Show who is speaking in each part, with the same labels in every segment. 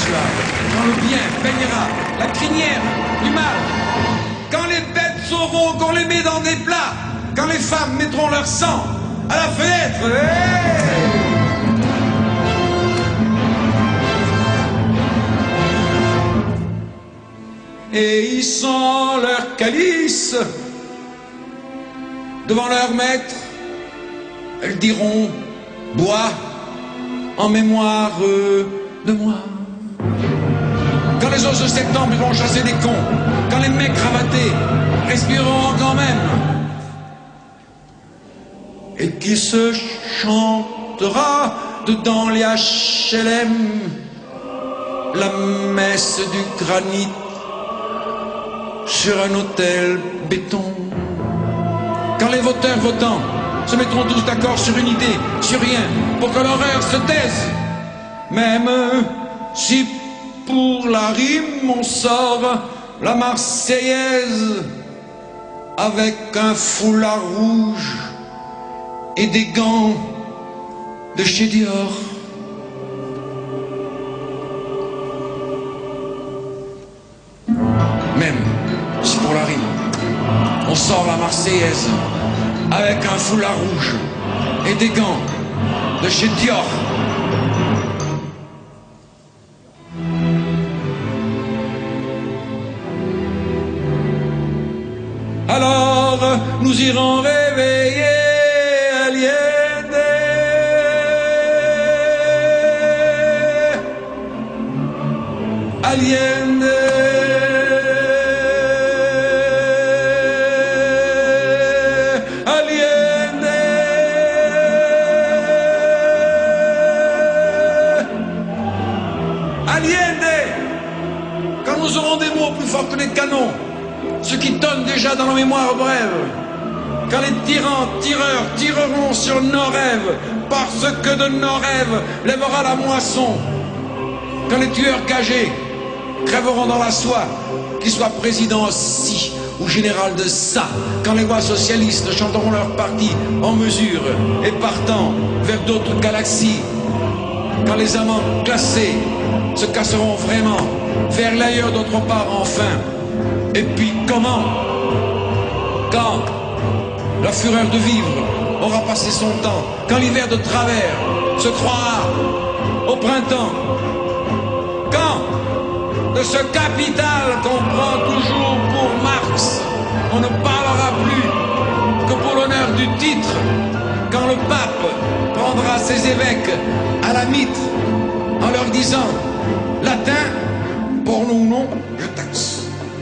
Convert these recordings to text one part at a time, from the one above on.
Speaker 1: soir, quand le bien peignera la crinière du mal, quand les bêtes sauveront qu'on les met dans des plats, quand les femmes mettront leur sang à la fenêtre. Et ils sont leur calice devant leur maître. Elles diront: bois en mémoire de moi. Quand les os de septembre vont chasser des cons, quand les mecs cravatés respireront quand même, et qui se chantera dedans les HLM la messe du granit sur un autel béton. Quand les voteurs votants se mettront tous d'accord sur une idée, sur rien, pour que l'horreur se taise, même si pour la rime on sort la Marseillaise avec un foulard rouge et des gants de chez Dior. Même si pour la rime on sort la Marseillaise avec un foulard rouge et des gants de chez Dior. Alors nous irons réveiller Allende. Allende. Quand nous aurons des mots plus forts que les canons, ceux qui tonnent déjà dans nos mémoires brèves, quand les tyrans, tireurs, tireront sur nos rêves, parce que de nos rêves lèvera la moisson, quand les tueurs cagés crèveront dans la soie, qu'ils soient présidents ci ou général de ça, quand les voix socialistes chanteront leur parti en mesure et partant vers d'autres galaxies, quand les amants classés se casseront vraiment vers l'ailleurs d'autre part enfin. Et puis comment? Quand la fureur de vivre aura passé son temps, quand l'hiver de travers se croira au printemps, quand de ce capital qu'on prend toujours pour Marx, on ne parlera plus que pour l'honneur du titre, quand le pape prendra ses évêques à la mitre en leur disant: latin, pour nous non, je taxe.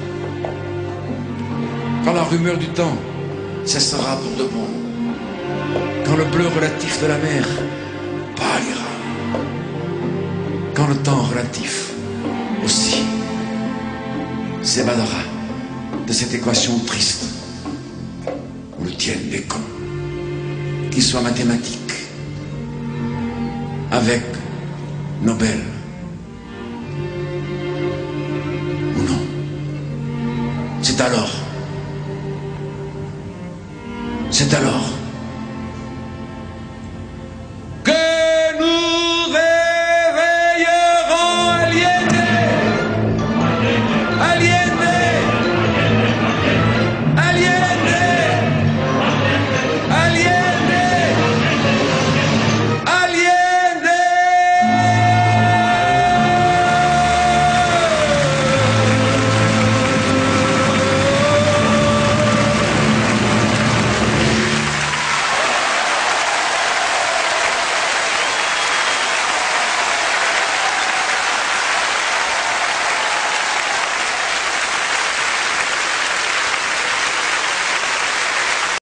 Speaker 1: Quand la rumeur du temps cessera pour de bon, quand le bleu relatif de la mer pâlira, quand le temps relatif aussi s'évadera de cette équation triste où le tiennent les cons, qu'il soit mathématique, avec Nobel ou non. C'est alors